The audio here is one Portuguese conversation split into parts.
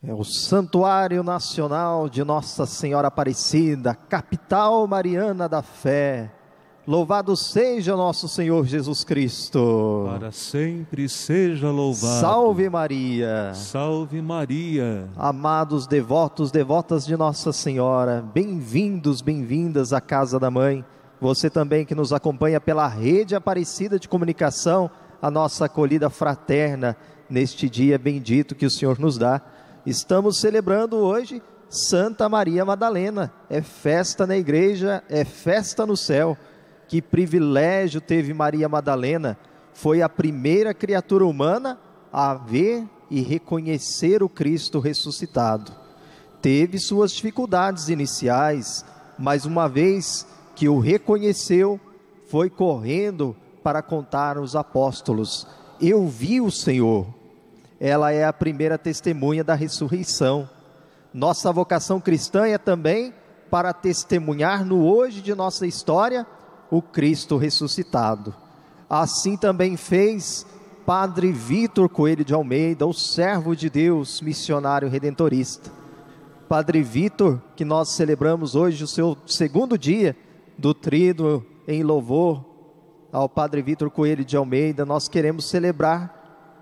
É o Santuário Nacional de Nossa Senhora Aparecida, capital mariana da fé. Louvado seja nosso Senhor Jesus Cristo. Para sempre seja louvado. Salve Maria. Salve Maria. Amados devotos, devotas de Nossa Senhora, bem-vindos, bem-vindas à Casa da Mãe. Você também que nos acompanha pela rede Aparecida de Comunicação, a nossa acolhida fraterna neste dia bendito que o Senhor nos dá. Estamos celebrando hoje Santa Maria Madalena. É festa na igreja, é festa no céu. Que privilégio teve Maria Madalena. Foi a primeira criatura humana a ver e reconhecer o Cristo ressuscitado. Teve suas dificuldades iniciais, mas uma vez que o reconheceu, foi correndo para contar aos apóstolos: eu vi o Senhor. Ela é a primeira testemunha da ressurreição. Nossa vocação cristã é também para testemunhar no hoje de nossa história o Cristo ressuscitado. Assim também fez Padre Vítor Coelho de Almeida, o servo de Deus, missionário redentorista. Padre Vítor, que nós celebramos hoje o seu segundo dia do tríduo em louvor ao Padre Vítor Coelho de Almeida, nós queremos celebrar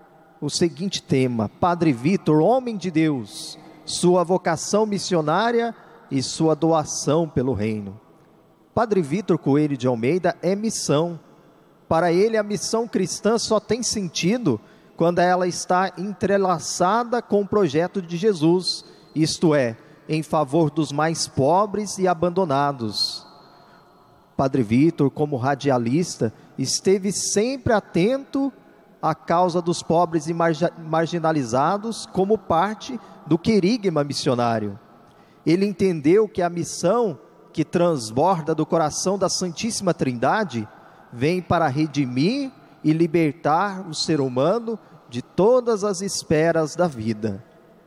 o seguinte tema: Padre Vítor, homem de Deus, sua vocação missionária e sua doação pelo reino. Padre Vítor Coelho de Almeida é missão. Para ele, a missão cristã só tem sentido quando ela está entrelaçada com o projeto de Jesus, isto é, em favor dos mais pobres e abandonados. Padre Vítor, como radialista, esteve sempre atento à causa dos pobres e marginalizados como parte do querigma missionário. Ele entendeu que a missão que transborda do coração da Santíssima Trindade vem para redimir e libertar o ser humano de todas as esferas da vida.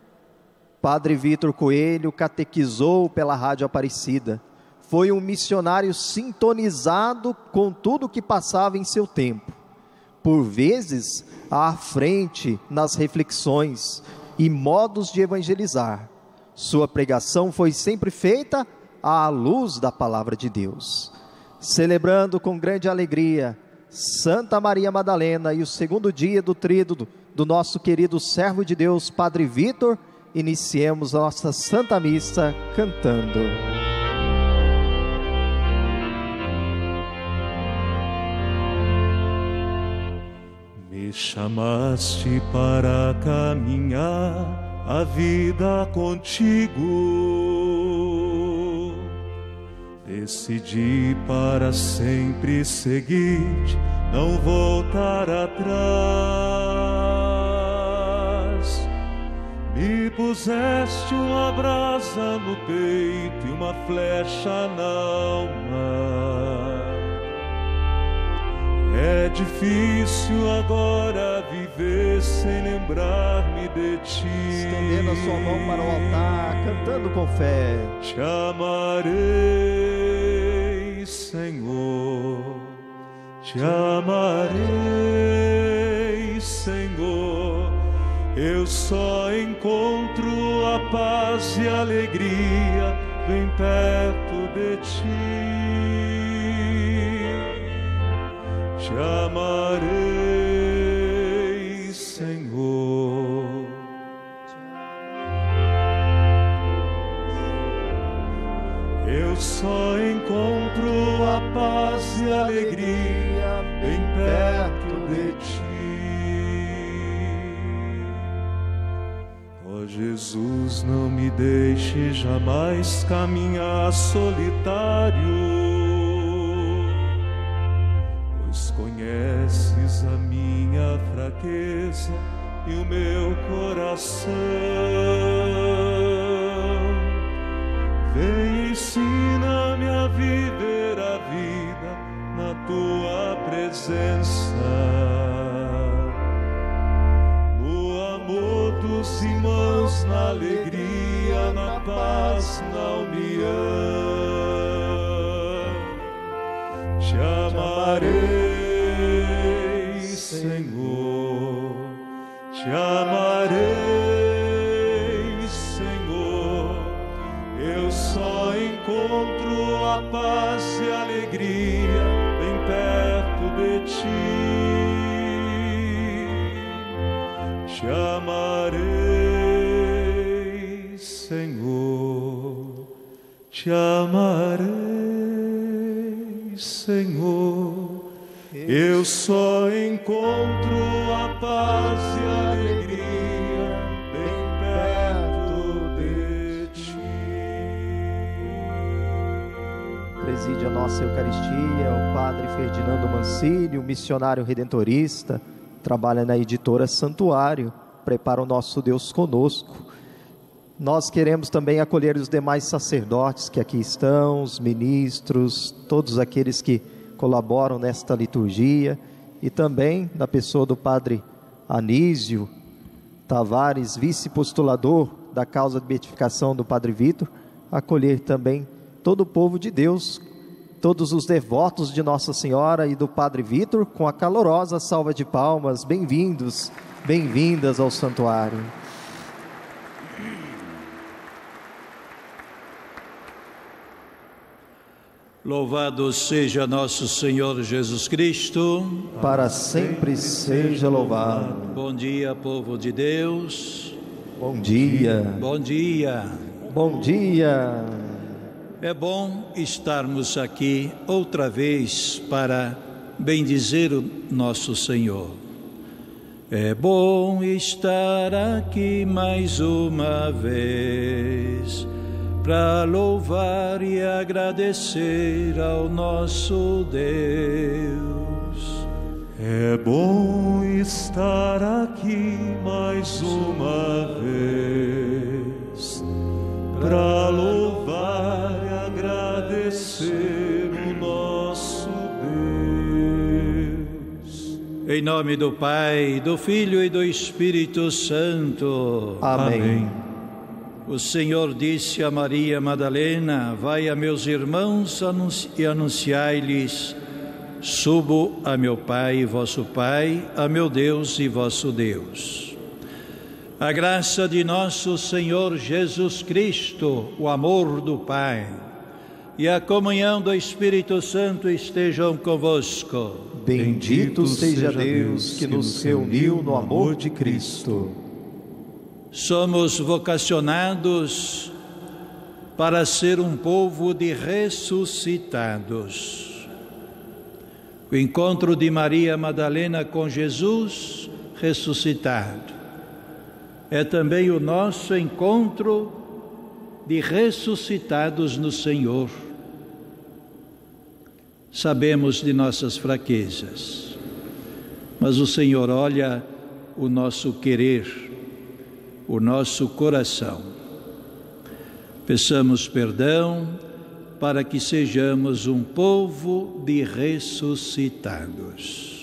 Padre Vítor Coelho catequizou pela Rádio Aparecida. Foi um missionário sintonizado com tudo que passava em seu tempo. Por vezes, à frente nas reflexões e modos de evangelizar. Sua pregação foi sempre feita à luz da palavra de Deus. Celebrando com grande alegria Santa Maria Madalena e o segundo dia do tríduo do nosso querido servo de Deus, Padre Vítor, iniciemos a nossa Santa Missa cantando. Me chamaste para caminhar a vida contigo. Decidi para sempre seguir-te, não voltar atrás. Me puseste uma brasa no peito e uma flecha na alma. É difícil agora viver sem lembrar-me de ti. Estendendo a sua mão para o altar, cantando com fé. Te amarei, Senhor. Te amarei, Senhor. Eu só encontro a paz e a alegria bem perto de ti. Te amarei, Senhor. Eu só encontro a paz e a alegria bem perto de ti. Ó Jesus, não me deixe jamais caminhar solitário. Conheces a minha fraqueza e o meu coração. Vem, ensina-me a viver a vida na tua presença, no amor dos irmãos, na alegria, na paz, na união. Te amarei, Senhor, te amarei, a paz e a alegria bem perto de ti. Te amarei, Senhor, te amarei, Senhor. Eu só encontro a paz e a alegria bem perto de ti. Preside a nossa Eucaristia o Padre Ferdinando Mancini, missionário redentorista, trabalha na editora Santuário, prepara o Nosso Deus Conosco. Nós queremos também acolher os demais sacerdotes que aqui estão, os ministros, todos aqueles que colaboram nesta liturgia, e também na pessoa do Padre Anísio Tavares, vice-postulador da causa de beatificação do Padre Vitor, acolher também todo o povo de Deus, todos os devotos de Nossa Senhora e do Padre Vitor, com a calorosa salva de palmas. Bem-vindos, bem-vindas ao santuário. Louvado seja nosso Senhor Jesus Cristo. Para sempre seja louvado. Bom dia, povo de Deus. Bom dia. Bom dia. Bom dia. É bom estarmos aqui outra vez para bendizer o nosso Senhor. É bom estar aqui mais uma vez para louvar e agradecer ao nosso Deus. É bom estar aqui mais uma vez para louvar e agradecer o nosso Deus. Em nome do Pai, do Filho e do Espírito Santo. Amém. O Senhor disse a Maria Madalena: vai a meus irmãos e anunciai-lhes: subo a meu Pai e vosso Pai, a meu Deus e vosso Deus. A graça de nosso Senhor Jesus Cristo, o amor do Pai e a comunhão do Espírito Santo estejam convosco. Bendito seja Deus que nos reuniu no amor de Cristo. Somos vocacionados para ser um povo de ressuscitados. O encontro de Maria Madalena com Jesus ressuscitado é também o nosso encontro de ressuscitados no Senhor. Sabemos de nossas fraquezas, mas o Senhor olha o nosso querer, o nosso coração. Peçamos perdão para que sejamos um povo de ressuscitados.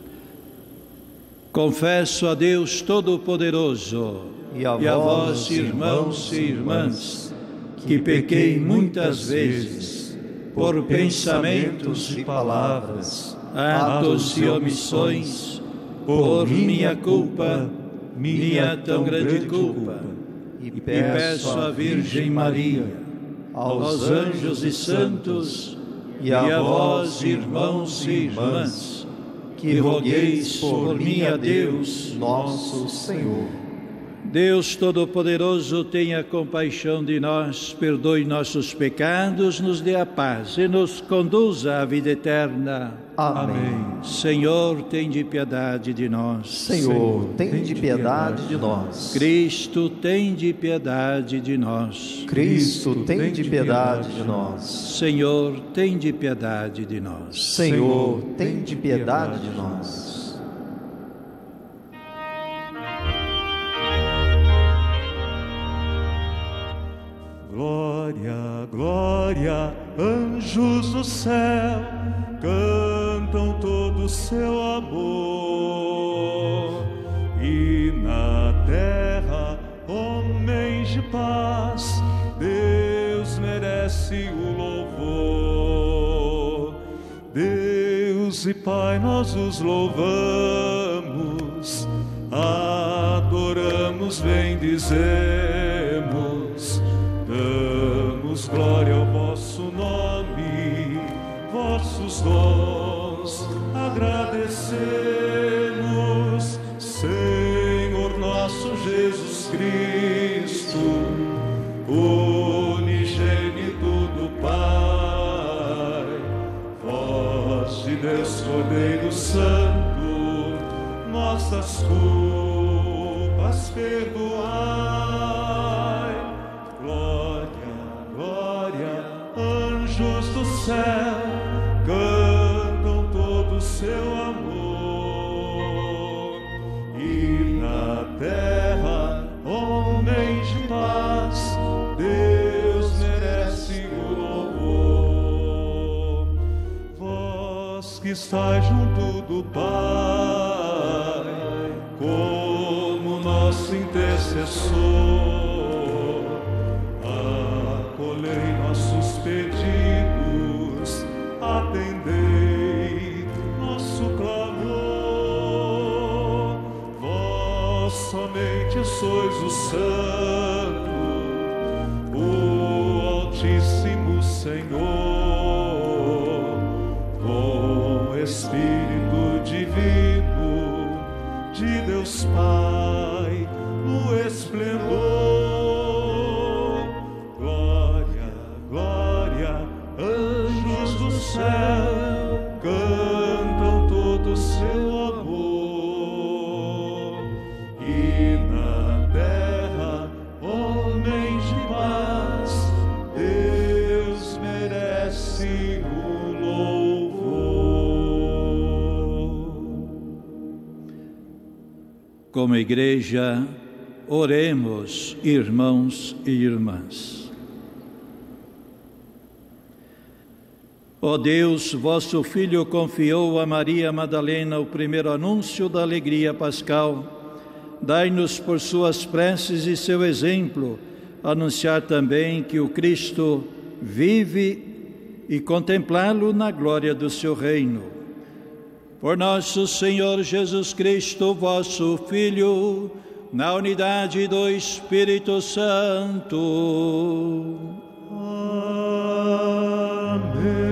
Confesso a Deus Todo-Poderoso e a vós, irmãos e irmãs, que pequei muitas vezes por pensamentos e palavras, atos e omissões, por minha culpa, minha tão grande culpa, e peço à Virgem Maria, aos anjos e santos, e a vós, irmãos e irmãs, que rogueis por mim a Deus, nosso Senhor. Deus Todo-Poderoso, tenha compaixão de nós, perdoe nossos pecados, nos dê a paz e nos conduza à vida eterna. Amém. Senhor, tende piedade de nós. Senhor, tende piedade de nós. Cristo, tende piedade de nós. Cristo, tende piedade de nós. Senhor, tende piedade de nós. Senhor, tende piedade de nós. Glória, glória, anjos do céu, cantam todo o seu amor. E na terra, homens de paz, Deus merece o louvor. Deus e Pai, nós os louvamos, adoramos, bendizemos, damos glória ao vosso nome. dons agradecemos, Senhor nosso Jesus Cristo, unigênito do Pai, voz de Deus Cordeiro Santo, nossas culpas perdoai. Glória, glória, anjos do céu, cantam todo o seu amor. E na terra, homens de paz, Deus merece o louvor. Vós que estáis junto do Pai, como nosso intercessor, acolhei nossos pedidos, atendei nosso clamor. Vós somente sois o Santo, o Altíssimo Senhor, com Espírito divino de Deus Pai, no esplendor. Glória, glória, anjos do céu, cantam todo o seu amor. E na terra, homens de paz, Deus merece o louvor. Como igreja, oremos, irmãos e irmãs. Ó Deus, vosso Filho confiou a Maria Madalena o primeiro anúncio da alegria pascal. Dai-nos por suas preces e seu exemplo, anunciar também que o Cristo vive e contemplá-lo na glória do seu reino. Por nosso Senhor Jesus Cristo, vosso Filho, na unidade do Espírito Santo. Amém.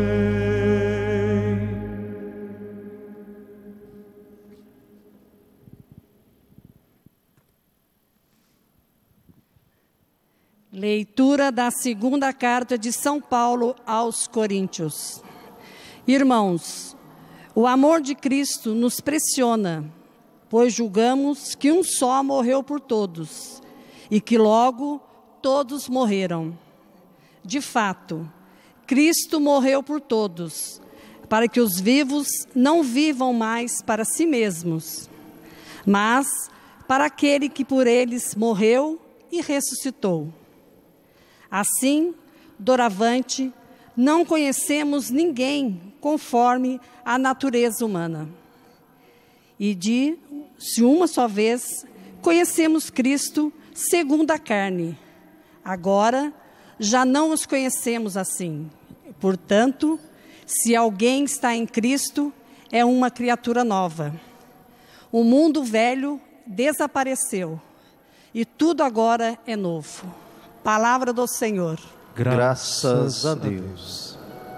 Leitura da segunda carta de São Paulo aos Coríntios. Irmãos, o amor de Cristo nos pressiona, pois julgamos que um só morreu por todos, e que logo todos morreram. De fato, Cristo morreu por todos, para que os vivos não vivam mais para si mesmos, mas para aquele que por eles morreu e ressuscitou. Assim, doravante, não conhecemos ninguém conforme a natureza humana. E se uma só vez conhecemos Cristo segundo a carne, agora já não os conhecemos assim. Portanto, se alguém está em Cristo, é uma criatura nova. O mundo velho desapareceu e tudo agora é novo. Palavra do Senhor. Graças a Deus.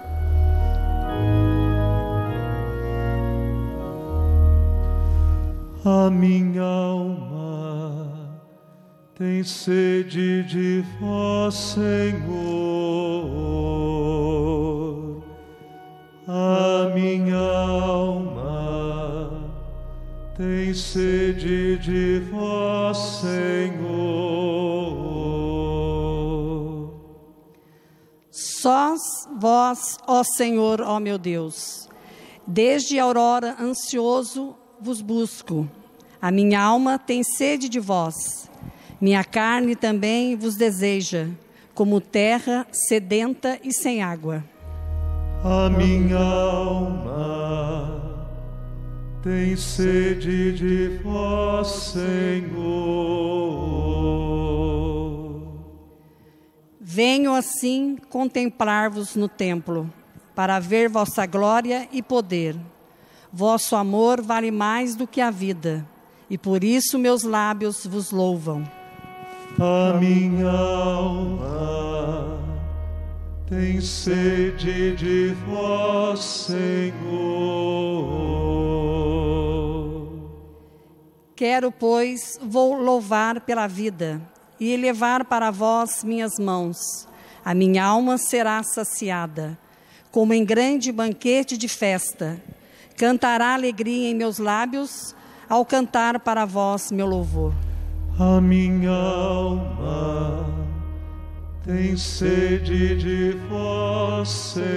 A minha alma tem sede de vós, Senhor. A minha alma tem sede de vós, Senhor. Sós vós, ó Senhor, ó meu Deus, desde a aurora ansioso vos busco. A minha alma tem sede de vós, minha carne também vos deseja, como terra sedenta e sem água. A minha alma tem sede de vós, Senhor. Venho assim contemplar-vos no templo, para ver vossa glória e poder. Vosso amor vale mais do que a vida, e por isso meus lábios vos louvam. A minha alma tem sede de vós, Senhor. Quero, pois, vou louvar pela vida e elevar para vós minhas mãos. A minha alma será saciada, como em grande banquete de festa. Cantará alegria em meus lábios, ao cantar para vós meu louvor. A minha alma tem sede de vós,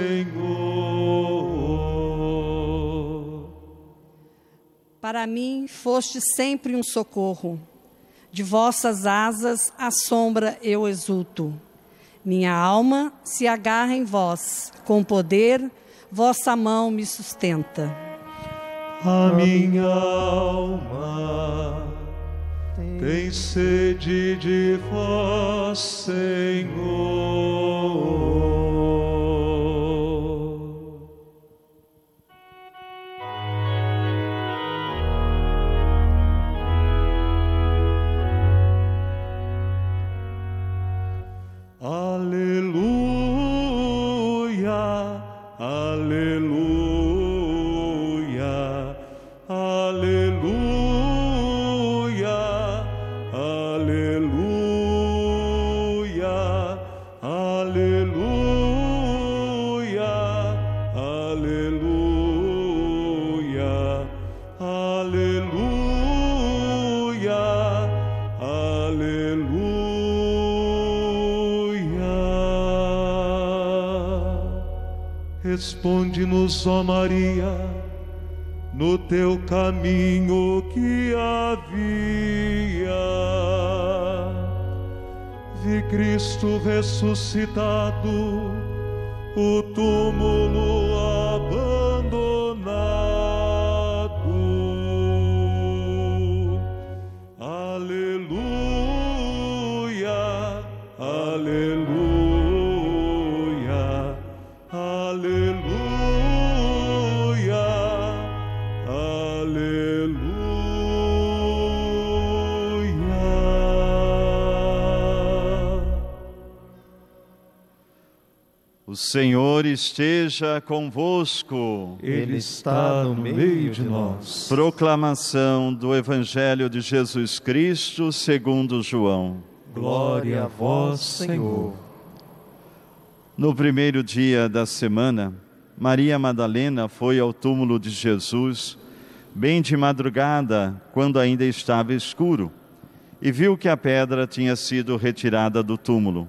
Senhor. Para mim foste sempre um socorro, de vossas asas à sombra eu exulto. Minha alma se agarra em vós, com poder vossa mão me sustenta. A minha alma tem sede de vós, Senhor. Aleluia, aleluia, aleluia, aleluia, aleluia, aleluia, aleluia, aleluia. Responde-nos, ó Maria, no teu caminho que havia. Vi Cristo ressuscitado, o túmulo abandonado. Aleluia, aleluia. Aleluia, aleluia. O Senhor esteja convosco. Ele está no meio de nós. Proclamação do Evangelho de Jesus Cristo segundo João. Glória a vós, Senhor. No primeiro dia da semana, Maria Madalena foi ao túmulo de Jesus, bem de madrugada, quando ainda estava escuro, e viu que a pedra tinha sido retirada do túmulo.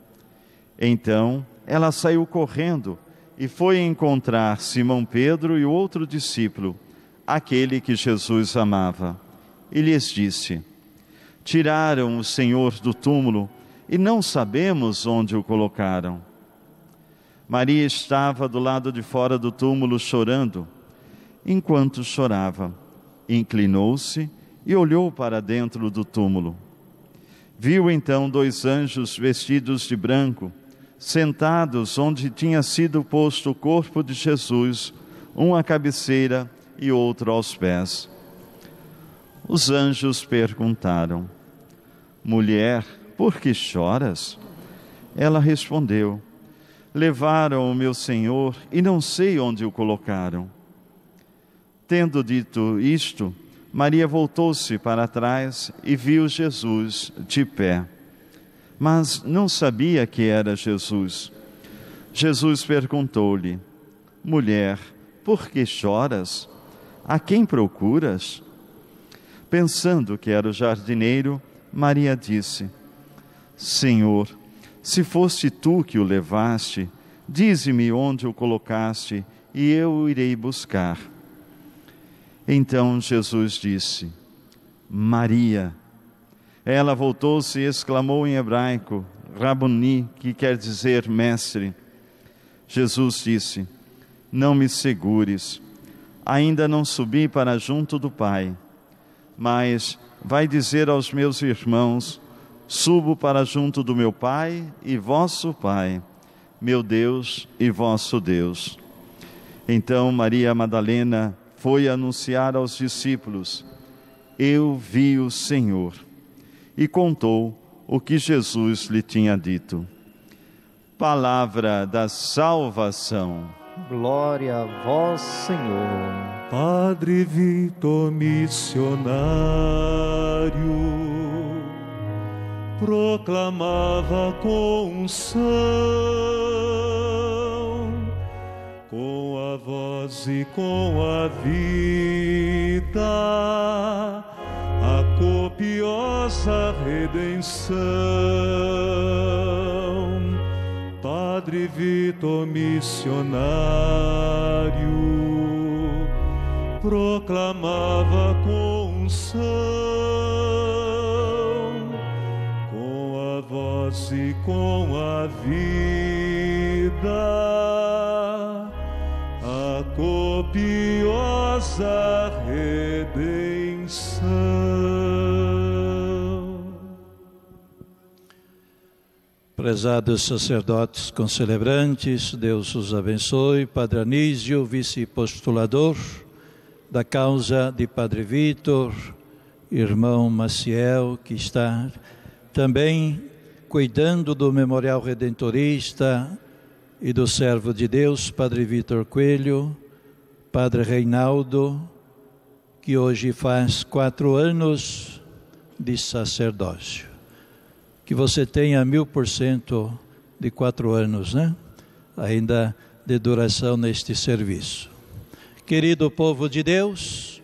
Então, ela saiu correndo e foi encontrar Simão Pedro e o outro discípulo, aquele que Jesus amava, e lhes disse: tiraram o Senhor do túmulo e não sabemos onde o colocaram. Maria estava do lado de fora do túmulo chorando. Enquanto chorava, inclinou-se e olhou para dentro do túmulo. Viu então 2 anjos vestidos de branco, sentados onde tinha sido posto o corpo de Jesus, um à cabeceira e outro aos pés. Os anjos perguntaram: mulher, por que choras? Ela respondeu: levaram o meu Senhor e não sei onde o colocaram. Tendo dito isto, Maria voltou-se para trás e viu Jesus de pé, mas não sabia que era Jesus. Jesus perguntou-lhe: mulher, por que choras? A quem procuras? Pensando que era o jardineiro, Maria disse: Senhor, se foste tu que o levaste, dize-me onde o colocaste e eu o irei buscar. Então Jesus disse: Maria. Ela voltou-se e exclamou em hebraico, Rabuni, que quer dizer mestre. Jesus disse: não me segures, ainda não subi para junto do Pai, mas vai dizer aos meus irmãos: subo para junto do meu Pai e vosso Pai, meu Deus e vosso Deus. Então Maria Madalena foi anunciar aos discípulos: eu vi o Senhor, e contou o que Jesus lhe tinha dito. palavra da salvação. Glória a vós, Senhor. Padre Vitor missionário proclamava com unção, com a voz e com a vida, a copiosa redenção. Padre Vitor missionário proclamava com unção, com a voz e com a vida, a copiosa redenção. Prezados sacerdotes concelebrantes, Deus os abençoe. Padre Anísio, vice-postulador da causa de Padre Vitor, irmão Maciel, que está também cuidando do Memorial Redentorista, e do servo de Deus, Padre Vitor Coelho, Padre Reinaldo, que hoje faz 4 anos de sacerdócio. Que você tenha 1000% de 4 anos, né? Ainda de duração neste serviço. Querido povo de Deus,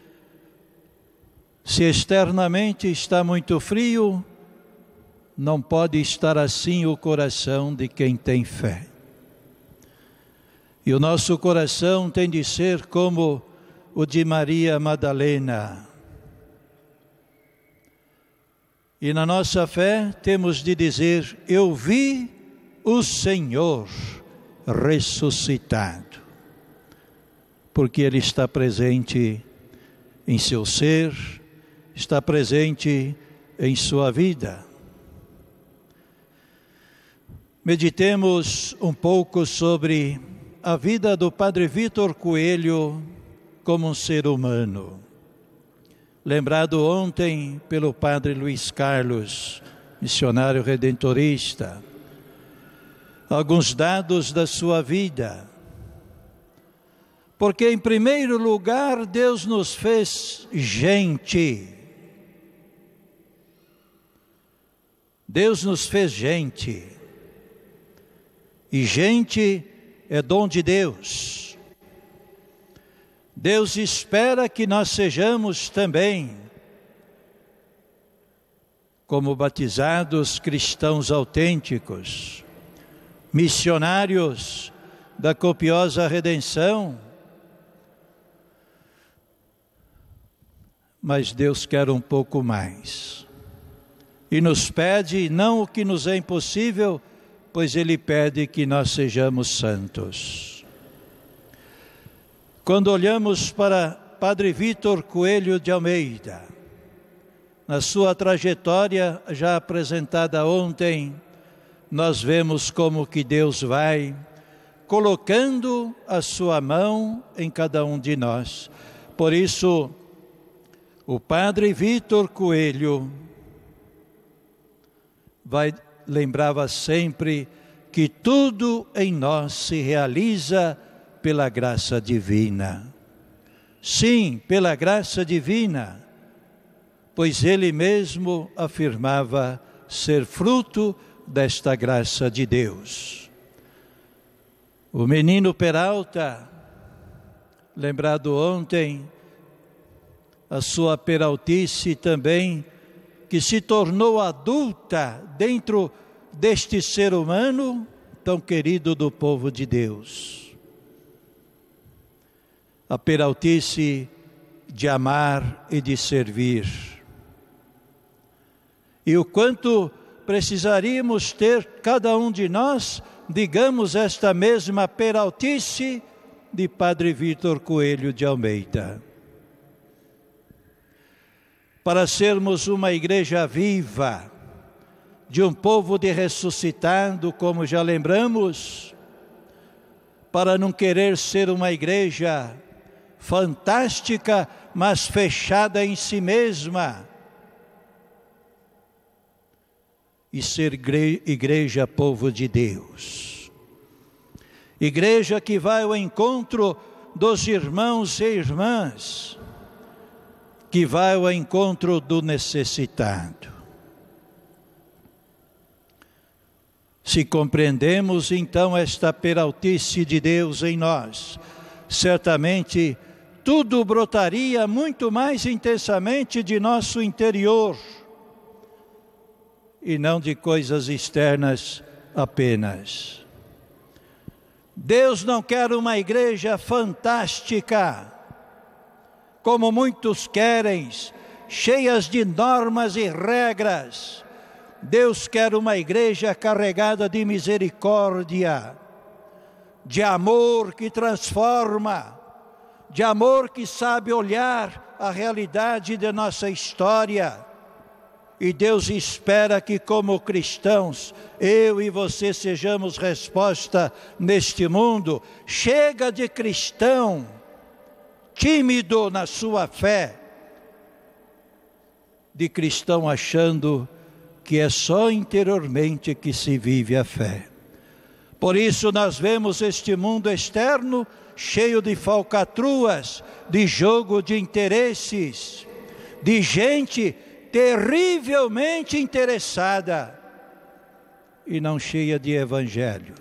se externamente está muito frio, não pode estar assim o coração de quem tem fé. E o nosso coração tem de ser como o de Maria Madalena. E na nossa fé temos de dizer: eu vi o Senhor ressuscitado. Porque Ele está presente em seu ser, está presente em sua vida. Meditemos um pouco sobre a vida do Padre Vitor Coelho como um ser humano. Lembrado ontem pelo Padre Luiz Carlos, missionário redentorista, alguns dados da sua vida. Porque, em primeiro lugar, Deus nos fez gente. Deus nos fez gente. E gente é dom de Deus. Deus espera que nós sejamos também, como batizados cristãos autênticos, missionários da copiosa redenção. Mas Deus quer um pouco mais. E nos pede não o que nos é impossível, pois Ele pede que nós sejamos santos. Quando olhamos para Padre Vitor Coelho de Almeida, na sua trajetória já apresentada ontem, nós vemos como que Deus vai colocando a sua mão em cada um de nós. Por isso, o Padre Vitor Coelho lembrava sempre que tudo em nós se realiza pela graça divina. Sim, pela graça divina, pois ele mesmo afirmava ser fruto desta graça de Deus. O menino Peralta, lembrado ontem, a sua peraltice também, que se tornou adulta dentro deste ser humano tão querido do povo de Deus. A peraltice de amar e de servir. E o quanto precisaríamos ter, cada um de nós, digamos, esta mesma peraltice de Padre Vitor Coelho de Almeida. Para sermos uma igreja viva, de um povo de ressuscitado, como já lembramos, para não querer ser uma igreja fantástica, mas fechada em si mesma. e ser igreja povo de Deus. Igreja que vai ao encontro dos irmãos e irmãs, que vai ao encontro do necessitado. Se compreendemos então esta peraltice de Deus em nós, certamente tudo brotaria muito mais intensamente de nosso interior e não de coisas externas apenas. Deus não quer uma igreja fantástica, como muitos querem, cheias de normas e regras. Deus quer uma igreja carregada de misericórdia, de amor que transforma, de amor que sabe olhar a realidade da nossa história. E Deus espera que, como cristãos, eu e você sejamos resposta neste mundo. Chega de cristão tímido na sua fé, de cristão achando que é só interiormente que se vive a fé. Por isso nós vemos este mundo externo cheio de falcatruas, de jogo de interesses, de gente terrivelmente interessada e não cheia de evangelho.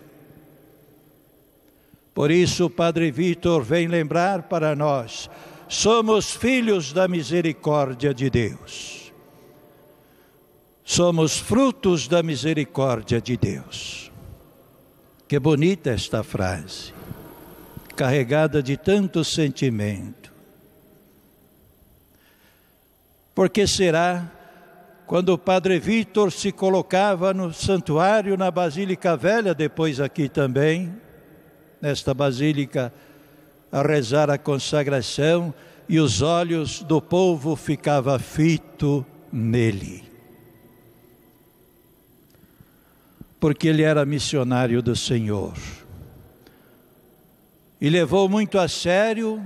Por isso o Padre Vítor vem lembrar para nós, somos filhos da misericórdia de Deus. Somos frutos da misericórdia de Deus. Que bonita esta frase, carregada de tanto sentimento. Por que será, quando o Padre Vítor se colocava no santuário, na Basílica Velha, depois aqui também, nesta Basílica, a rezar a consagração, e os olhos do povo ficavam fitos nele? Porque ele era missionário do Senhor. E levou muito a sério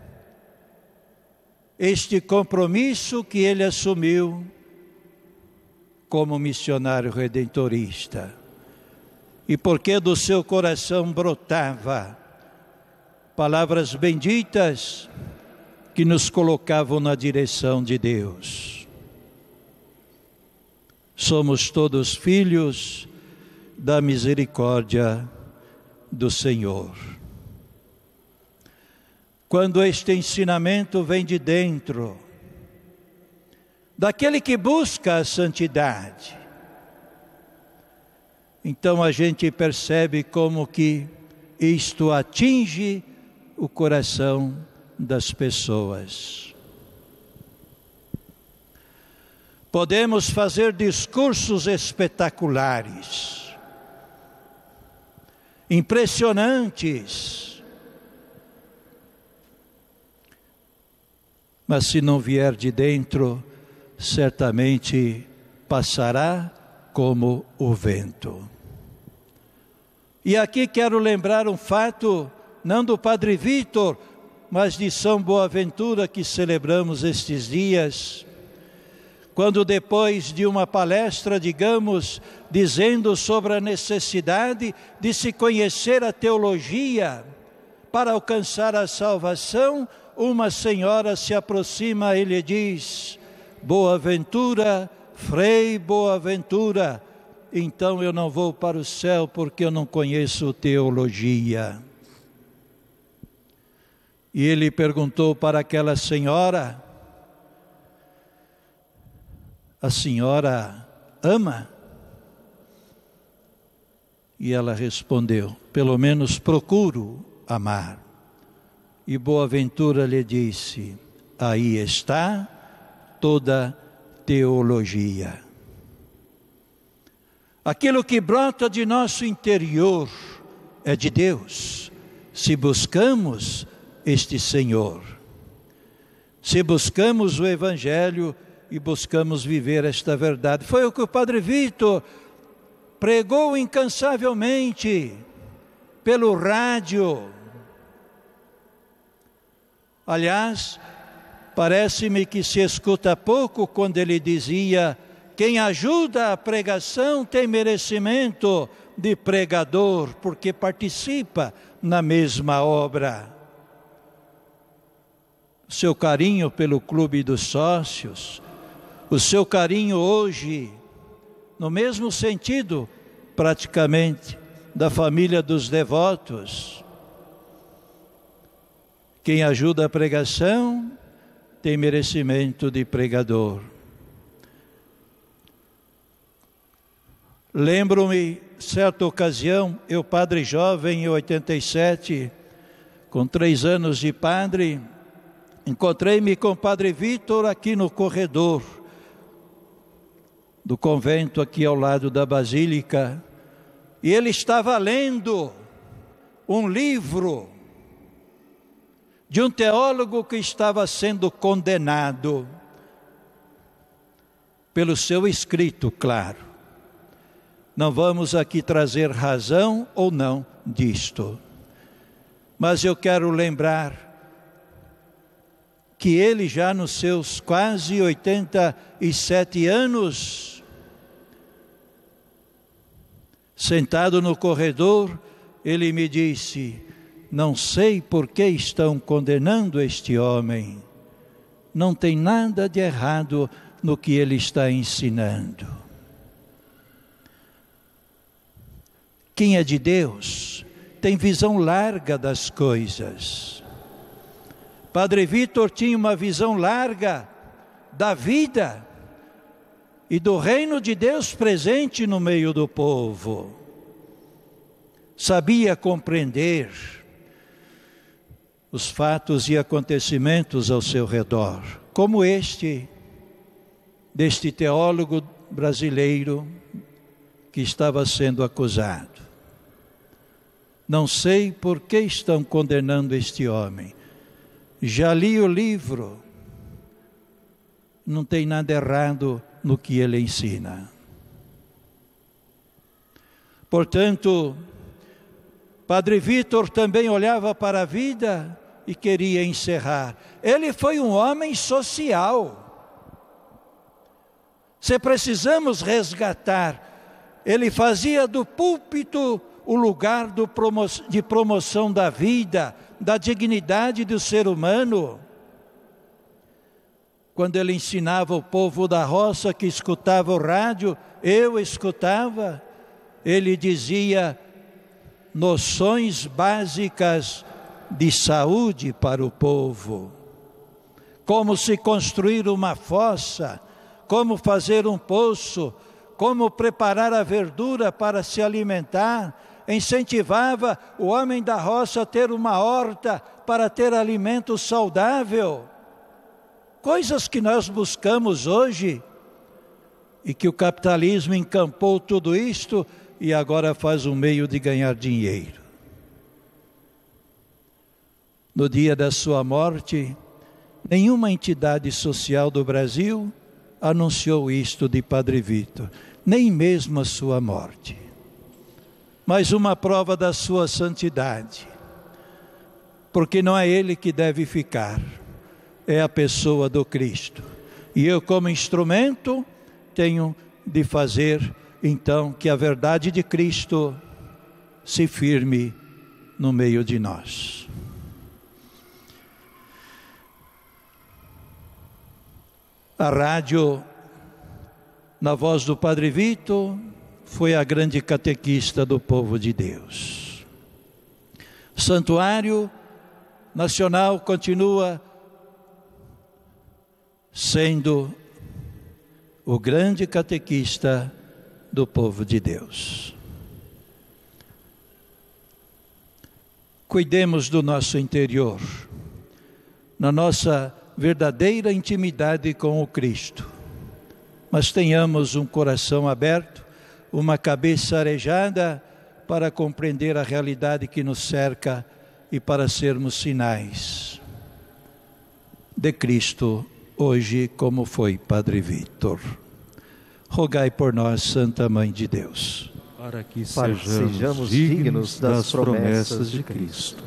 este compromisso que ele assumiu como missionário redentorista. E porque do seu coração brotava palavras benditas que nos colocavam na direção de Deus. Somos todos filhos da misericórdia do Senhor. Quando este ensinamento vem de dentro, daquele que busca a santidade, então a gente percebe como que isto atinge o coração das pessoas. Podemos fazer discursos espetaculares, impressionantes, mas se não vier de dentro, certamente passará como o vento. E aqui quero lembrar um fato, não do Padre Vítor, mas de São Boaventura, que celebramos estes dias, quando depois de uma palestra, digamos, dizendo sobre a necessidade de se conhecer a teologia para alcançar a salvação, uma senhora se aproxima e lhe diz: Boaventura, Frei Boaventura, então eu não vou para o céu porque eu não conheço teologia. E ele perguntou para aquela senhora: a senhora ama? E ela respondeu: pelo menos procuro amar. E Boaventura lhe disse: aí está toda teologia. Aquilo que brota de nosso interior é de Deus, se buscamos este Senhor, se buscamos o Evangelho e buscamos viver esta verdade. Foi o que o Padre Vítor pregou incansavelmente pelo rádio. Aliás, parece-me que se escuta pouco quando ele dizia Quem ajuda a pregação tem merecimento de pregador, porque participa na mesma obra. O seu carinho pelo clube dos sócios, o seu carinho hoje, no mesmo sentido, praticamente, da família dos devotos. Quem ajuda a pregação tem merecimento de pregador. Lembro-me, certa ocasião, eu padre jovem, em 87, com 3 anos de padre, encontrei-me com o padre Vítor aqui no corredor do convento, aqui ao lado da Basílica, e ele estava lendo um livro de um teólogo que estava sendo condenado pelo seu escrito, claro. Não vamos aqui trazer razão ou não disto, mas eu quero lembrar que ele já nos seus quase 87 anos, sentado no corredor, ele me disse: não sei por que estão condenando este homem, não tem nada de errado no que ele está ensinando. Quem é de Deus tem visão larga das coisas. Padre Vítor tinha uma visão larga da vida e do reino de Deus presente no meio do povo. Sabia compreender os fatos e acontecimentos ao seu redor, como deste teólogo brasileiro que estava sendo acusado. Não sei por que estão condenando este homem. Já li o livro. Não tem nada errado no que ele ensina. Portanto, Padre Vítor também olhava para a vida e queria encerrar. Ele foi um homem social. Se precisamos resgatar, ele fazia do púlpito o lugar de promoção da vida, da dignidade do ser humano. Quando ele ensinava o povo da roça que escutava o rádio, eu escutava, ele dizia noções básicas de saúde para o povo. Como se construir uma fossa, como fazer um poço, como preparar a verdura para se alimentar. Incentivava o homem da roça a ter uma horta para ter alimento saudável. Coisas que nós buscamos hoje e que o capitalismo encampou tudo isto e agora faz um meio de ganhar dinheiro. No dia da sua morte, nenhuma entidade social do Brasil anunciou isto de Padre Vítor, nem mesmo a sua morte. Mas uma prova da sua santidade, porque não é ele que deve ficar, é a pessoa do Cristo. E eu, como instrumento, tenho de fazer, então, que a verdade de Cristo se firme no meio de nós. A rádio, na voz do Padre Vítor, foi a grande catequista do povo de Deus. O Santuário Nacional continua sendo o grande catequista do povo de Deus. Cuidemos do nosso interior, na nossa verdadeira intimidade com o Cristo, mas tenhamos um coração aberto, uma cabeça arejada para compreender a realidade que nos cerca e para sermos sinais de Cristo hoje, como foi Padre Vítor. Rogai por nós, Santa Mãe de Deus, para que sejamos dignos das promessas de Cristo.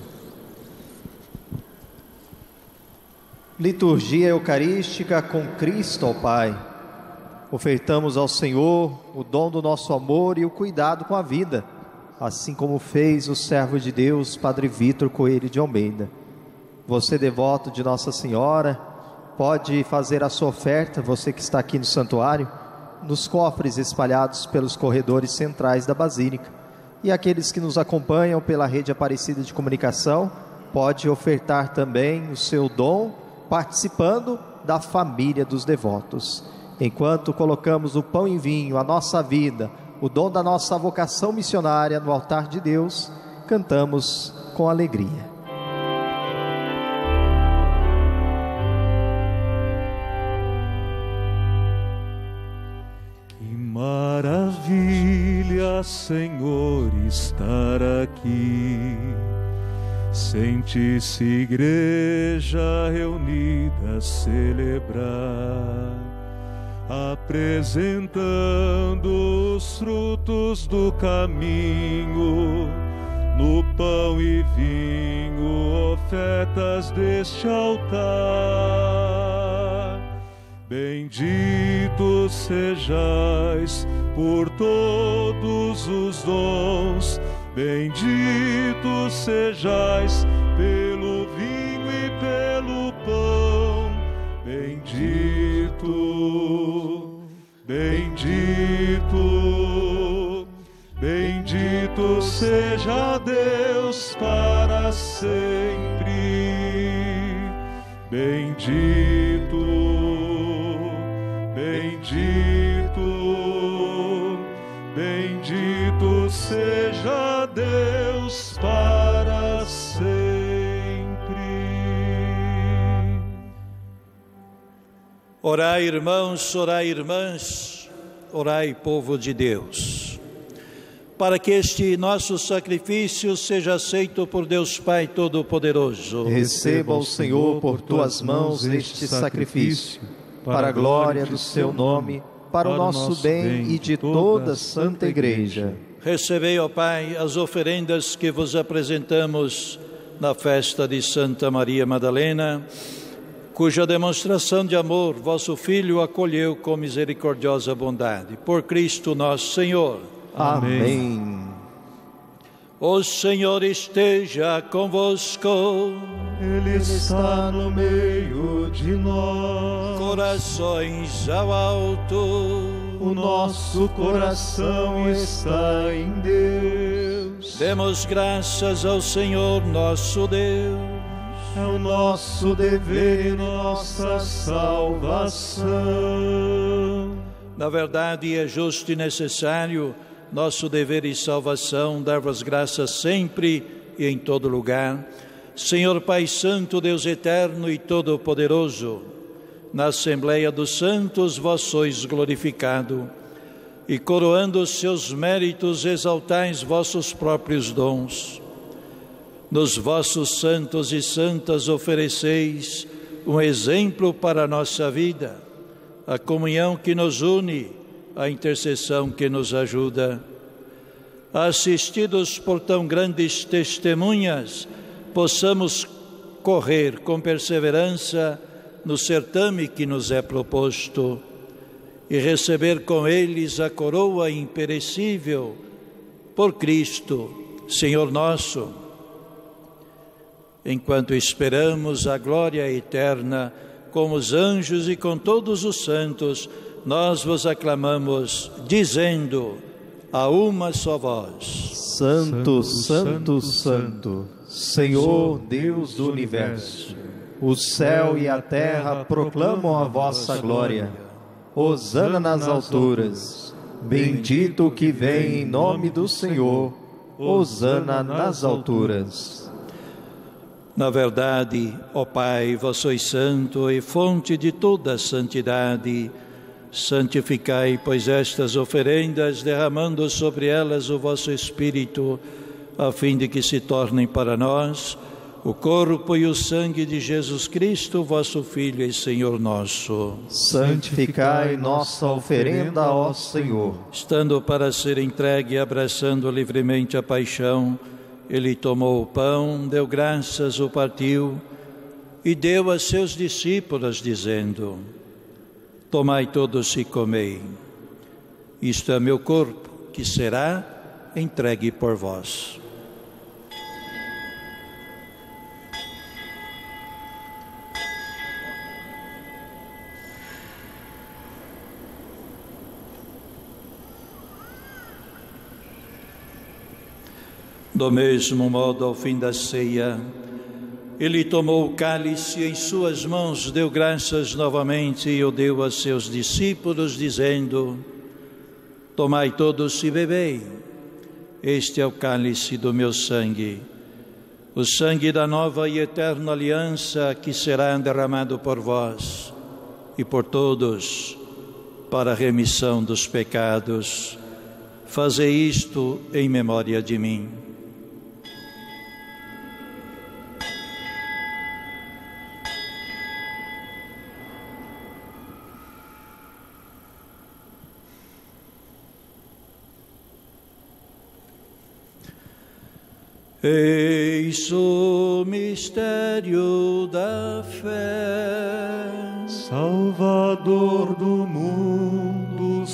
Liturgia Eucarística com Cristo ao Pai. Ofertamos ao Senhor o dom do nosso amor e o cuidado com a vida, assim como fez o servo de Deus, Padre Vítor Coelho de Almeida. Você, devoto de Nossa Senhora, pode fazer a sua oferta, você que está aqui no santuário, nos cofres espalhados pelos corredores centrais da Basílica. E aqueles que nos acompanham pela rede Aparecida de Comunicação, pode ofertar também o seu dom, participando da família dos devotos. Enquanto colocamos o pão e vinho, a nossa vida, o dom da nossa vocação missionária no altar de Deus, cantamos com alegria. Que maravilha, Senhor, estar aqui. Sente-se igreja reunida a celebrar, apresentando os frutos do caminho, no pão e vinho, ofertas deste altar. Benditos sejais por todos os dons, benditos sejais pelo vinho e pelo pão. Bendito, bendito, bendito seja Deus para sempre. Bendito, bendito, bendito seja Deus para sempre. Orai, irmãos, orai, irmãs, orai, povo de Deus, para que este nosso sacrifício seja aceito por Deus Pai Todo-Poderoso. Receba o Senhor por tuas mãos este sacrifício, para a glória do seu nome, para o nosso bem e de toda a Santa Igreja. Recebei, ó Pai, as oferendas que vos apresentamos na festa de Santa Maria Madalena, cuja demonstração de amor vosso Filho acolheu com misericordiosa bondade. Por Cristo nosso Senhor. Amém. O Senhor esteja convosco. Ele está no meio de nós. Corações ao alto. O nosso coração está em Deus. Demos graças ao Senhor nosso Deus. É o nosso dever e nossa salvação. Na verdade, é justo e necessário, nosso dever e salvação, dar-vos graças sempre e em todo lugar. Senhor Pai Santo, Deus eterno e todo-poderoso, na Assembleia dos Santos vós sois glorificado, e coroando os seus méritos, exaltais vossos próprios dons. Nos vossos santos e santas ofereceis um exemplo para a nossa vida, a comunhão que nos une, a intercessão que nos ajuda. Assistidos por tão grandes testemunhas, possamos correr com perseverança no certame que nos é proposto e receber com eles a coroa imperecível por Cristo, Senhor nosso. Enquanto esperamos a glória eterna, com os anjos e com todos os santos, nós vos aclamamos, dizendo a uma só voz: Santo, Santo, Santo, Senhor Deus do Universo, o céu e a terra proclamam a vossa glória. Hosana nas alturas, bendito o que vem em nome do Senhor, hosana nas alturas. Na verdade, ó Pai, vós sois santo e fonte de toda a santidade. Santificai, pois, estas oferendas, derramando sobre elas o vosso Espírito, a fim de que se tornem para nós o corpo e o sangue de Jesus Cristo, vosso Filho e Senhor nosso. Santificai nossa oferenda, ó Senhor. Estando para ser entregue e abraçando livremente a paixão, ele tomou o pão, deu graças, o partiu e deu a seus discípulos, dizendo: Tomai todos e comei. Isto é meu corpo, que será entregue por vós. Do mesmo modo, ao fim da ceia, ele tomou o cálice e em suas mãos deu graças novamente e o deu a seus discípulos, dizendo: Tomai todos e bebei. Este é o cálice do meu sangue, o sangue da nova e eterna aliança que será derramado por vós e por todos para a remissão dos pecados. Fazei isto em memória de mim. Eis o mistério da fé. Salvador do mundo,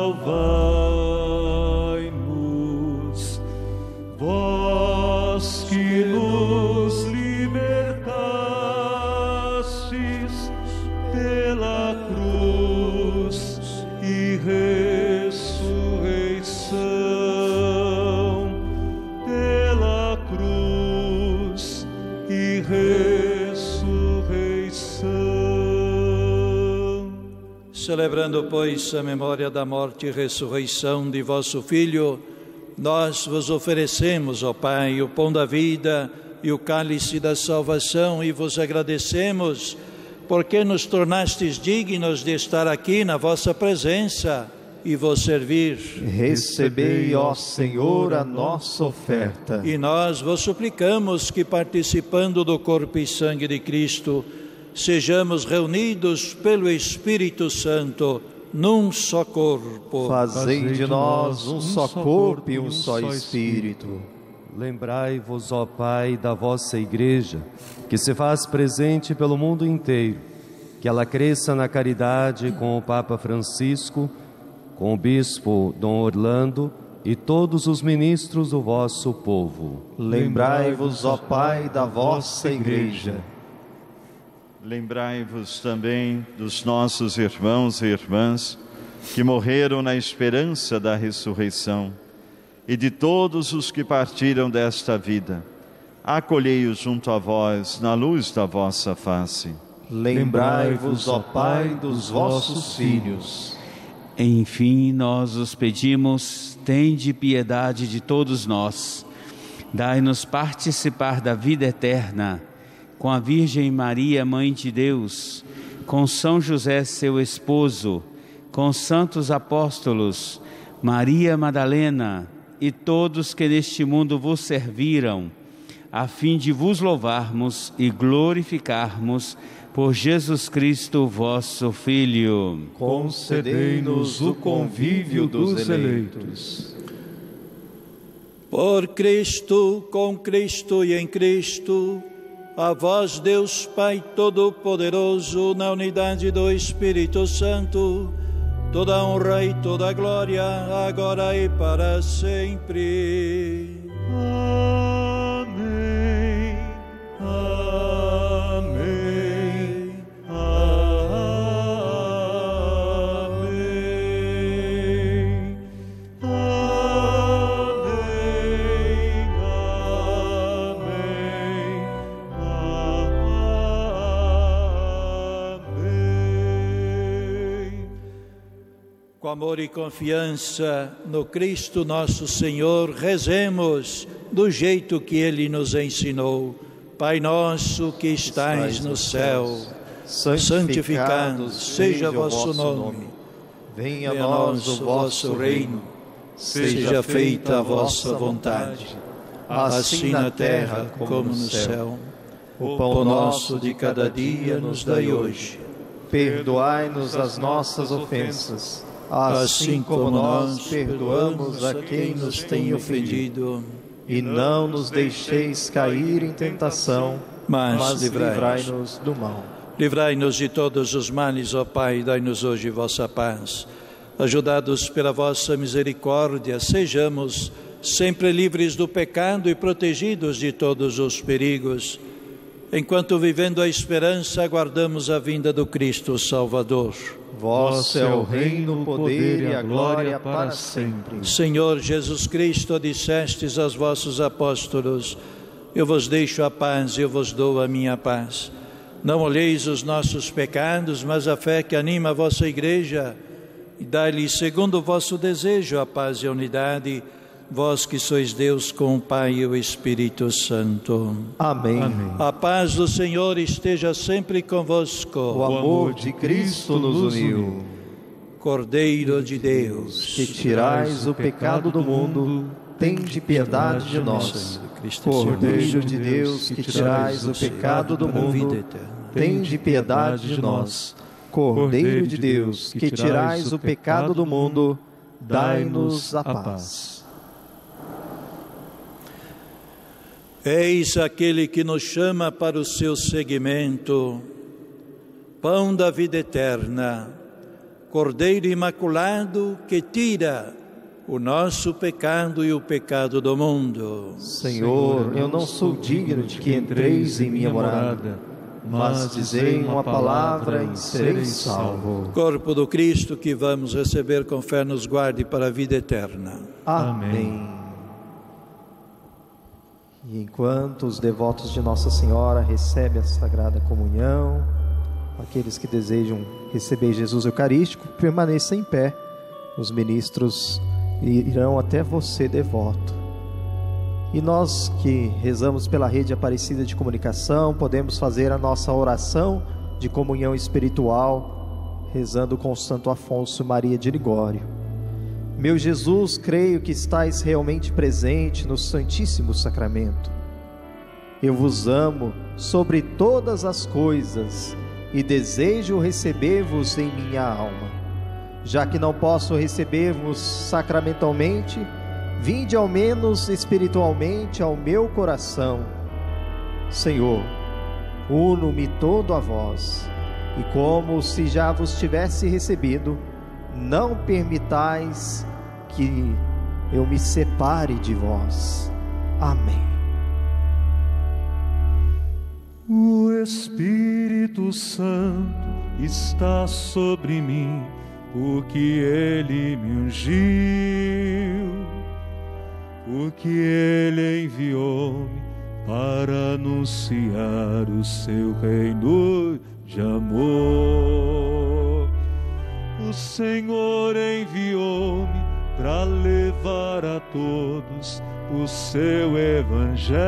salvai-nos. Vós que nos libertastes pela cruz e ressurreição. Celebrando, pois, a memória da morte e ressurreição de vosso Filho, nós vos oferecemos, ó Pai, o pão da vida e o cálice da salvação e vos agradecemos porque nos tornastes dignos de estar aqui na vossa presença e vos servir. Recebei, ó Senhor, a nossa oferta. E nós vos suplicamos que, participando do corpo e sangue de Cristo, sejamos reunidos pelo Espírito Santo num só corpo. Fazei de nós um só corpo e um só Espírito. Lembrai-vos, ó Pai, da vossa Igreja, que se faz presente pelo mundo inteiro, que ela cresça na caridade com o Papa Francisco, com o Bispo Dom Orlando e todos os ministros do vosso povo. Lembrai-vos, ó Pai, da vossa Igreja. Lembrai-vos também dos nossos irmãos e irmãs que morreram na esperança da ressurreição e de todos os que partiram desta vida. Acolhei-os junto a vós na luz da vossa face. Lembrai-vos, ó Pai, dos vossos filhos. Enfim, nós os pedimos, tende piedade de todos nós. Dai-nos participar da vida eterna, com a Virgem Maria, Mãe de Deus, com São José, seu esposo, com os santos apóstolos, Maria Madalena e todos que neste mundo vos serviram, a fim de vos louvarmos e glorificarmos por Jesus Cristo, vosso Filho. Concedei-nos o convívio dos eleitos. Por Cristo, com Cristo e em Cristo, a vós, Deus Pai Todo-Poderoso, na unidade do Espírito Santo, toda a honra e toda a glória, agora e para sempre. Amém. Amém. Amém. Com amor e confiança no Cristo nosso Senhor, rezemos do jeito que Ele nos ensinou. Pai nosso que estais no céu, santificado seja vosso nome. Venha a nós o vosso reino. Seja feita a vossa vontade, assim na terra como no céu. O pão nosso de cada dia nos dai hoje. Perdoai-nos as nossas ofensas, assim como nós perdoamos a quem nos tem ofendido. E não nos deixeis cair em tentação, mas livrai-nos do mal. Livrai-nos de todos os males, ó Pai, dai-nos hoje vossa paz. Ajudados pela vossa misericórdia, sejamos sempre livres do pecado e protegidos de todos os perigos, enquanto, vivendo a esperança, aguardamos a vinda do Cristo Salvador. Vosso é o reino, o poder e a glória para sempre. Senhor Jesus Cristo, dissestes aos vossos apóstolos: eu vos deixo a paz, eu vos dou a minha paz. Não olheis os nossos pecados, mas a fé que anima a vossa Igreja, e dai-lhe, segundo o vosso desejo, a paz e a unidade, vós que sois Deus com o Pai e o Espírito Santo. Amém. Amém. A paz do Senhor esteja sempre convosco. O amor de Cristo nos uniu. Cordeiro de Deus, que tirais o pecado do mundo, tende piedade de nós. Cordeiro de Deus, que tirais o pecado do mundo, tende piedade de nós. Cordeiro de Deus, que tirais o pecado do mundo, dai-nos a paz. Eis aquele que nos chama para o seu seguimento, pão da vida eterna, Cordeiro imaculado que tira o nosso pecado e o pecado do mundo. Senhor, eu não sou digno de que entreis em minha morada, mas dizei uma palavra e serei salvo. Corpo do Cristo que vamos receber com fé nos guarde para a vida eterna. Amém. E enquanto os devotos de Nossa Senhora recebem a Sagrada Comunhão, aqueles que desejam receber Jesus Eucarístico, permaneça em pé. Os ministros irão até você, devoto. E nós que rezamos pela rede Aparecida de Comunicação, podemos fazer a nossa oração de comunhão espiritual, rezando com Santo Afonso Maria de Ligório. Meu Jesus, creio que estais realmente presente no Santíssimo Sacramento. Eu vos amo sobre todas as coisas e desejo receber-vos em minha alma. Já que não posso receber-vos sacramentalmente, vinde ao menos espiritualmente ao meu coração. Senhor, uno-me todo a vós, e como se já vos tivesse recebido, não permitais que eu me separe de vós. Amém. O Espírito Santo está sobre mim, porque Ele me ungiu, porque Ele enviou-me para anunciar o seu reino de amor. O Senhor enviou-me para levar a todos o seu evangelho,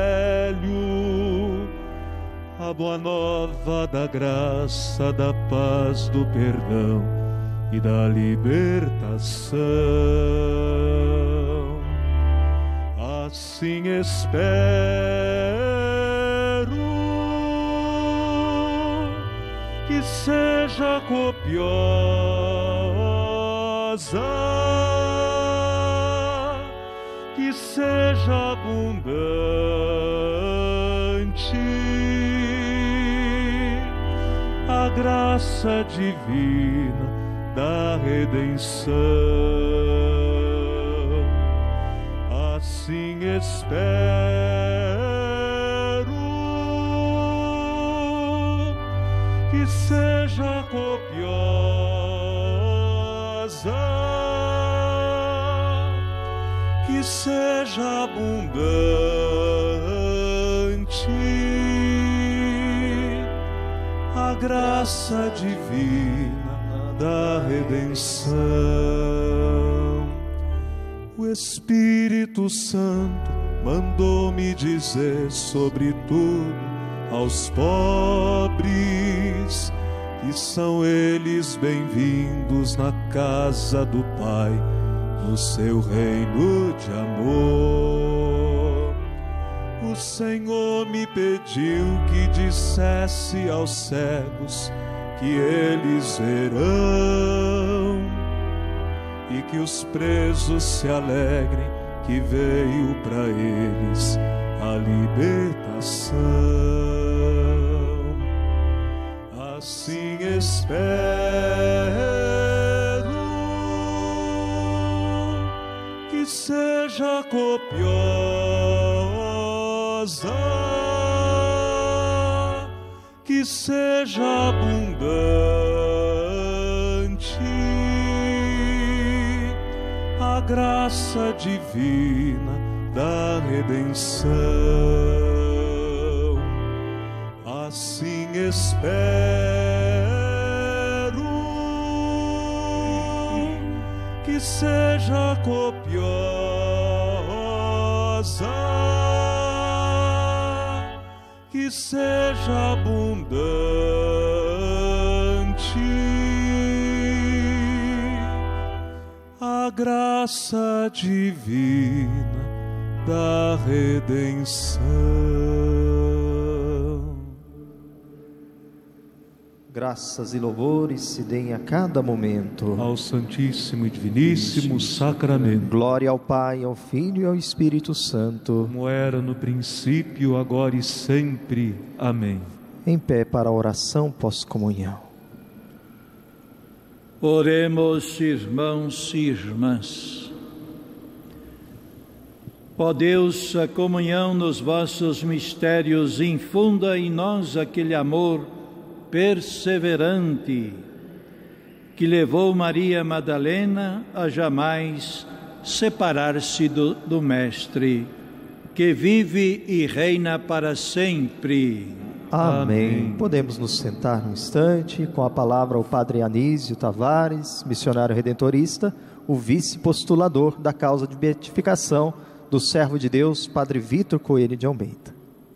a boa nova da graça, da paz, do perdão e da libertação. Assim espero que seja copiosa, que seja abundante a graça divina da redenção. Assim espero que seja copiosa, que seja abundante a graça divina da redenção. O Espírito Santo mandou-me dizer sobre tudo aos pobres, que são eles bem-vindos na casa do Pai, no seu reino de amor. O Senhor me pediu que dissesse aos cegos que eles verão, e que os presos se alegrem, que veio para eles a libertação. Assim espero que seja copiosa, que seja abundante a graça divina da redenção. Assim espero que seja copiosa, que seja abundante a graça divina da redenção. Graças e louvores se deem a cada momento ao Santíssimo e Diviníssimo Sacramento. Glória ao Pai, ao Filho e ao Espírito Santo, como era no princípio, agora e sempre. Amém. Em pé para a oração pós-comunhão. Oremos, irmãos e irmãs. Ó Deus, a comunhão nos vossos mistérios infunda em nós aquele amor perseverante que levou Maria Madalena a jamais separar-se do Mestre, que vive e reina para sempre. Amém. Podemos nos sentar um instante com a palavra ao Padre Anísio Tavares, missionário redentorista, o vice-postulador da causa de beatificação do servo de Deus, Padre Vítor Coelho de Almeida.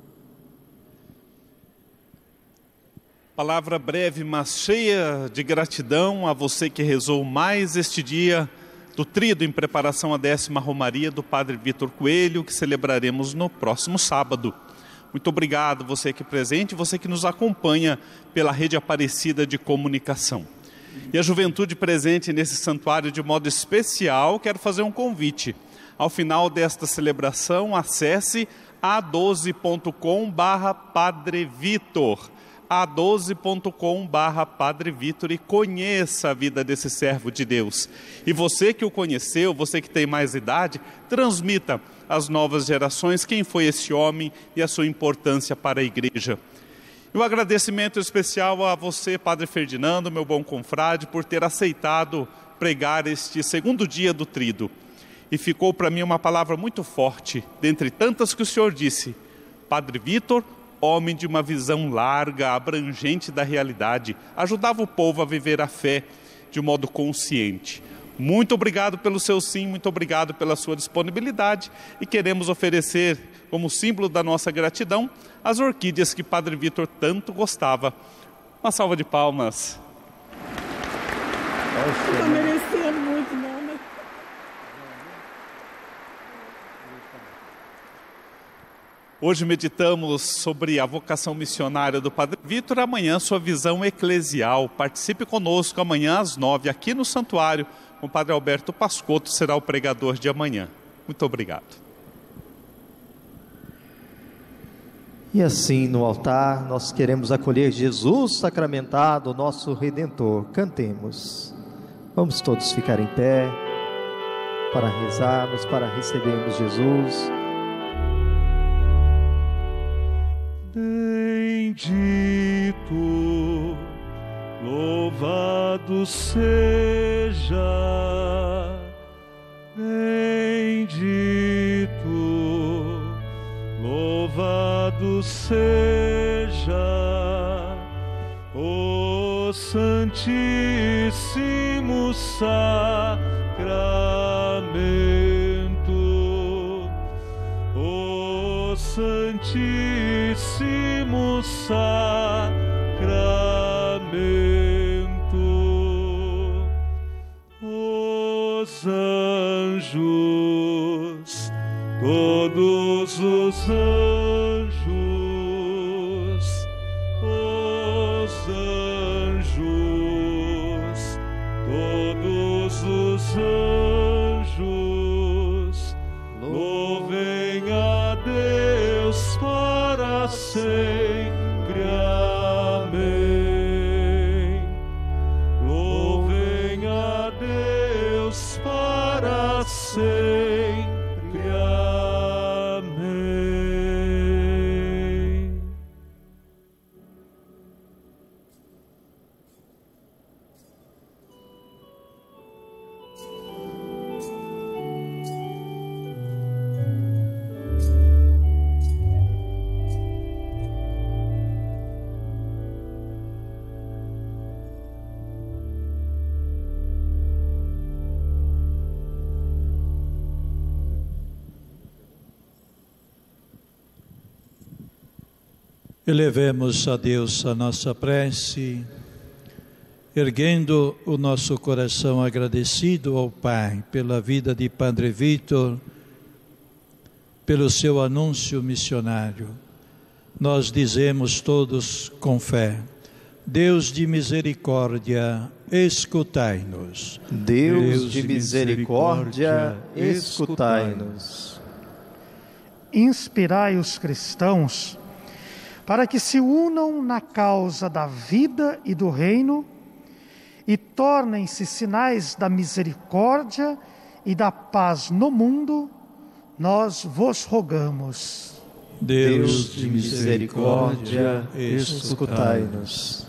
Palavra breve, mas cheia de gratidão a você que rezou mais este dia do Tríduo em preparação à 10ª Romaria do Padre Vítor Coelho, que celebraremos no próximo sábado. Muito obrigado, você aqui presente, você que nos acompanha pela Rede Aparecida de Comunicação. E a juventude presente nesse santuário de modo especial, quero fazer um convite. Ao final desta celebração, acesse a12.com/padrevitor. a12.com/padrevitor e conheça a vida desse servo de Deus. E você que o conheceu, você que tem mais idade, transmita às novas gerações quem foi esse homem e a sua importância para a igreja. E um agradecimento especial a você, Padre Ferdinando, meu bom confrade, por ter aceitado pregar este segundo dia do Tríduo. E ficou para mim uma palavra muito forte, dentre tantas que o senhor disse. Padre Vítor, homem de uma visão larga, abrangente da realidade, ajudava o povo a viver a fé de modo consciente. Muito obrigado pelo seu sim, muito obrigado pela sua disponibilidade e queremos oferecer, como símbolo da nossa gratidão, as orquídeas que Padre Vítor tanto gostava. Uma salva de palmas. Não estou merecendo muito, não, né? Hoje meditamos sobre a vocação missionária do Padre Vítor, amanhã sua visão eclesial. Participe conosco amanhã às 9h aqui no Santuário, com o Padre Alberto Pascotto, será o pregador de amanhã. Muito obrigado. E assim no altar nós queremos acolher Jesus sacramentado, nosso Redentor. Cantemos. Vamos todos ficar em pé para rezarmos, para recebermos Jesus. Bendito, louvado seja, bendito, louvado seja o Santíssimo Sacramento, o Santíssimo Sacramento. Os anjos, todos os anjos, os anjos, todos os anjos, louvem a Deus para sempre. Amém. sempre. Amém. Elevemos a Deus a nossa prece, erguendo o nosso coração agradecido ao Pai pela vida de Padre Vítor, pelo seu anúncio missionário. Nós dizemos todos com fé: Deus de misericórdia, escutai-nos. Deus de misericórdia, escutai-nos. Inspirai os cristãos para que se unam na causa da vida e do reino e tornem-se sinais da misericórdia e da paz no mundo, nós vos rogamos. Deus de misericórdia, escutai-nos.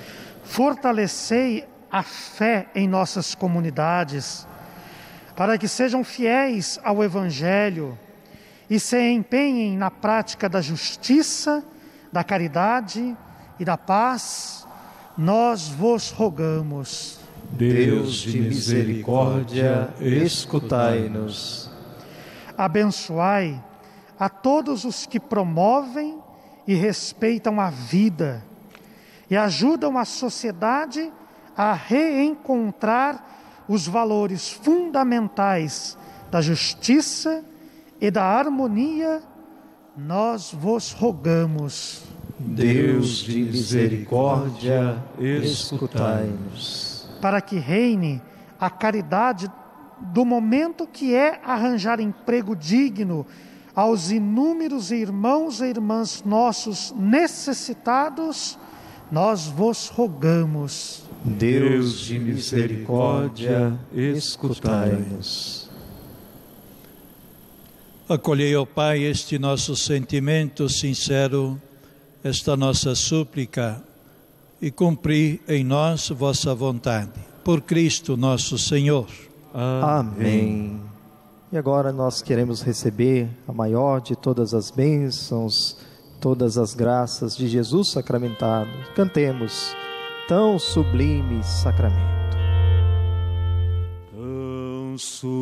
Fortalecei a fé em nossas comunidades, para que sejam fiéis ao Evangelho e se empenhem na prática da justiça, da caridade e da paz, nós vos rogamos. Deus de misericórdia, escutai-nos. Abençoai a todos os que promovem e respeitam a vida e ajudam a sociedade a reencontrar os valores fundamentais da justiça e da harmonia. Nós vos rogamos. Deus de misericórdia, escutai-nos. Para que reine a caridade do momento que é arranjar emprego digno aos inúmeros irmãos e irmãs nossos necessitados, nós vos rogamos. Deus de misericórdia, escutai-nos. Acolhei, ó Pai, este nosso sentimento sincero, esta nossa súplica, e cumpri em nós vossa vontade. Por Cristo nosso Senhor. Amém. E agora nós queremos receber a maior de todas as bênçãos, todas as graças de Jesus sacramentado. Cantemos: tão sublime sacramento. Tão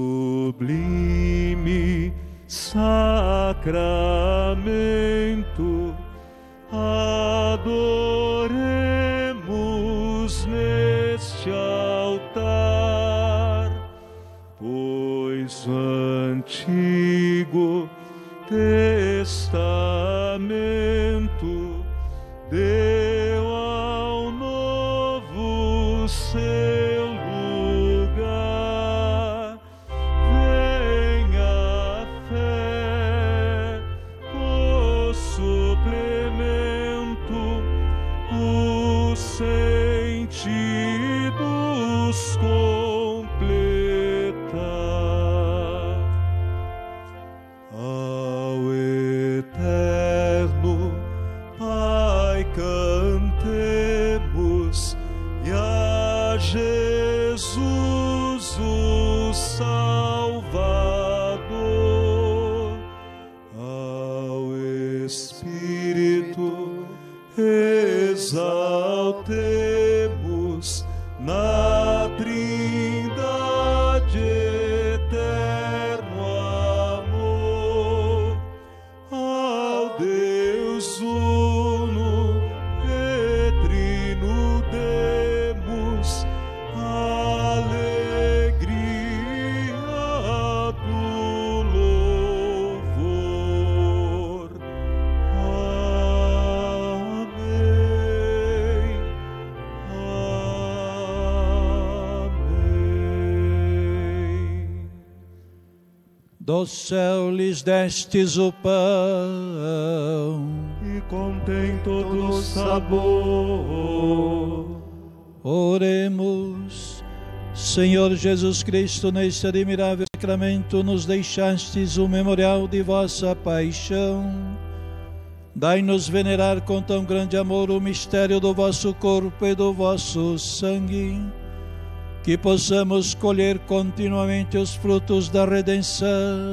sublime sacramento, adoremos neste altar, pois o Antigo Testamento deu ao Novo seu lugar. Venha a fé, o suplemento, os sentidos completar. Ao eterno Pai cantemos, e a Jesus o Salvador. Ao Espírito exaltemos na Trindade eterno amor. Ao Deus uno e trino demos alegria do louvor. Amém. Amém. Do céu lhes destes o pão, e contém todo o sabor. Oremos. Senhor Jesus Cristo, neste admirável sacramento nos deixastes o memorial de vossa paixão. Dai-nos venerar com tão grande amor o mistério do vosso corpo e do vosso sangue, que possamos colher continuamente os frutos da redenção.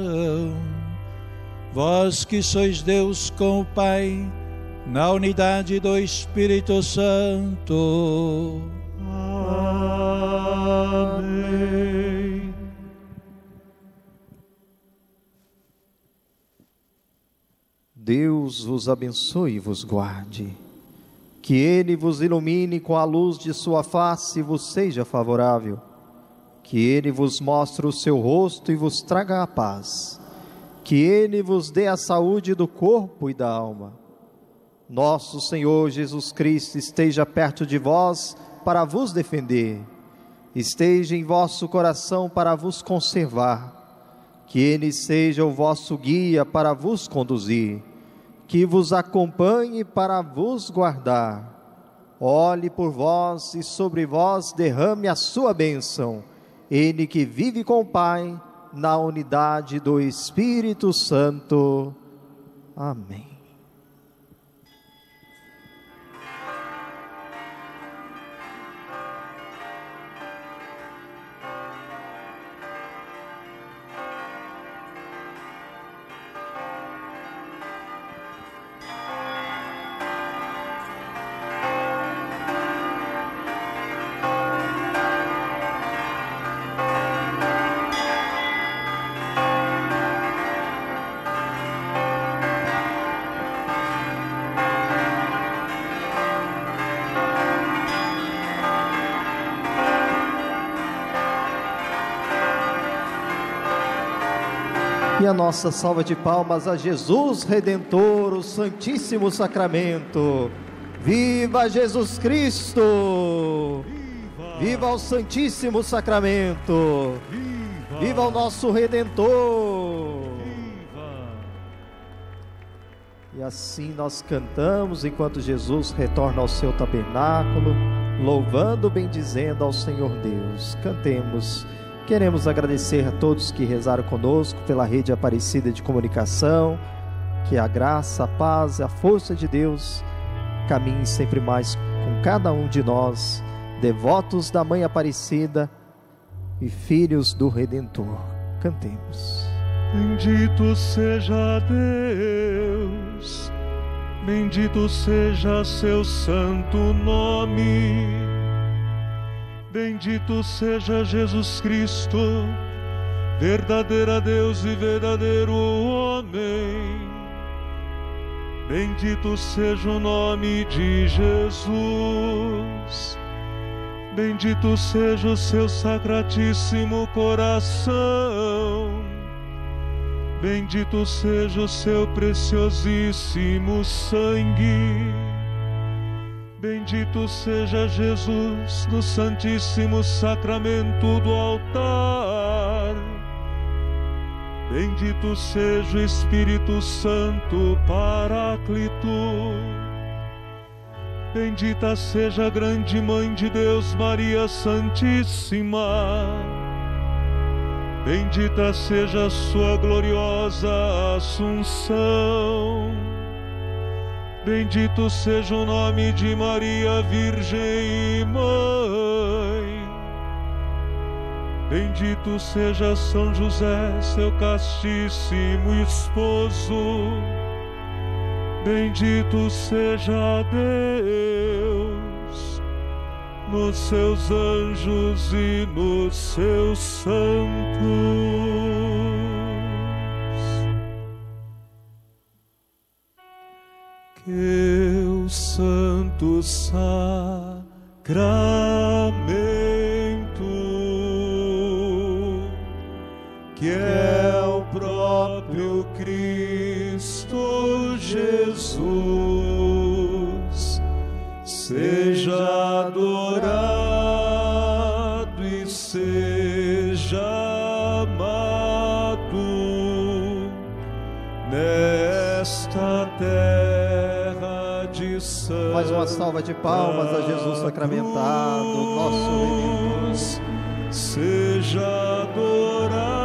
Vós que sois Deus com o Pai, na unidade do Espírito Santo. Amém. Deus vos abençoe e vos guarde. Que Ele vos ilumine com a luz de sua face e vos seja favorável. Que Ele vos mostre o seu rosto e vos traga a paz. Que Ele vos dê a saúde do corpo e da alma. Nosso Senhor Jesus Cristo esteja perto de vós para vos defender. Esteja em vosso coração para vos conservar. Que Ele seja o vosso guia para vos conduzir. Que vos acompanhe para vos guardar. Olhe por vós e sobre vós derrame a sua bênção. Ele que vive com o Pai, na unidade do Espírito Santo. Amém. E a nossa salva de palmas a Jesus Redentor, o Santíssimo Sacramento. Viva Jesus Cristo! Viva o Santíssimo Sacramento! Viva o nosso Redentor! E assim nós cantamos enquanto Jesus retorna ao seu tabernáculo, louvando, bendizendo ao Senhor Deus. Cantemos. Queremos agradecer a todos que rezaram conosco pela rede Aparecida de Comunicação. Que a graça, a paz e a força de Deus caminhem sempre mais com cada um de nós, devotos da Mãe Aparecida e filhos do Redentor. Cantemos. Bendito seja Deus, bendito seja seu santo nome. Bendito seja Jesus Cristo, verdadeiro Deus e verdadeiro homem. Bendito seja o nome de Jesus. Bendito seja o seu sacratíssimo coração. Bendito seja o seu preciosíssimo sangue. Bendito seja Jesus no Santíssimo Sacramento do altar. Bendito seja o Espírito Santo Paráclito. Bendita seja a grande Mãe de Deus, Maria Santíssima. Bendita seja a sua gloriosa Assunção. Bendito seja o nome de Maria, Virgem e Mãe. Bendito seja São José, seu castíssimo esposo. Bendito seja Deus nos seus anjos e nos seus santos. Que o Santo Sacramento, que é o próprio Cristo Jesus, seja adorado e seja amado nesta terra de Santa Mais uma salva de palmas a Jesus sacramentado, nosso Redentor. seja adorado.